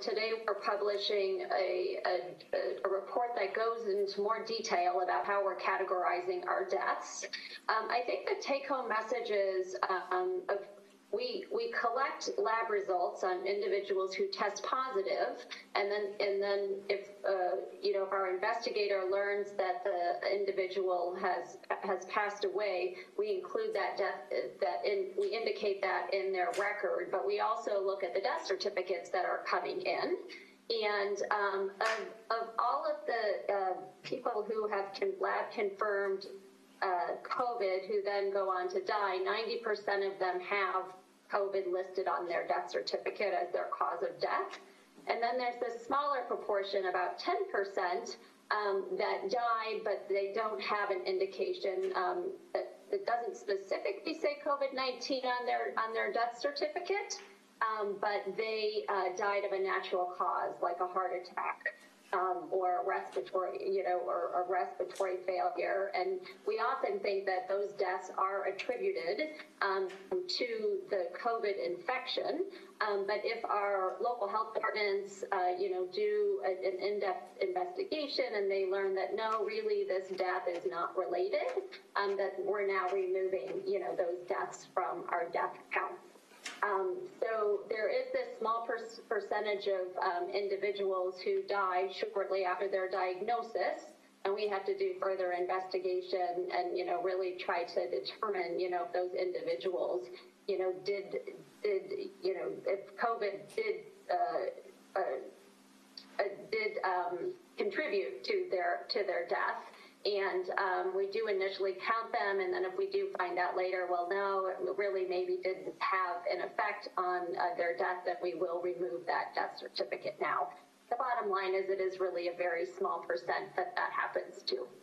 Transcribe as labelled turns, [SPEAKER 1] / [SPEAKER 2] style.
[SPEAKER 1] today we're publishing a report that goes into more detail about how we're categorizing our deaths. I think the take-home message is we collect lab results on individuals who test positive, and then if if our investigator learns that the individual has passed away, we include that death we indicate that in their record. But we also look at the death certificates that are coming in. And of all of the people who have lab confirmed COVID who then go on to die, 90% of them have COVID listed on their death certificate as their cause of death. And then there's this smaller proportion, about 10%, that died, but they don't have an indication that it doesn't specifically say COVID-19 on their death certificate, but they died of a natural cause, like a heart attack. Or a respiratory, or a respiratory failure. And we often think that those deaths are attributed to the COVID infection. But if our local health departments, do an in-depth investigation and they learn that no, really this death is not related, that we're now removing, those deaths from our death count. So there is this small percentage of individuals who die shortly after their diagnosis, and we have to do further investigation and, really try to determine, if those individuals, did if COVID did contribute to their death. And we do initially count them, and then if we do find out later, well, no, it really maybe didn't have an effect on their death, then we will remove that death certificate now. The bottom line is it is really a very small percent that happens to.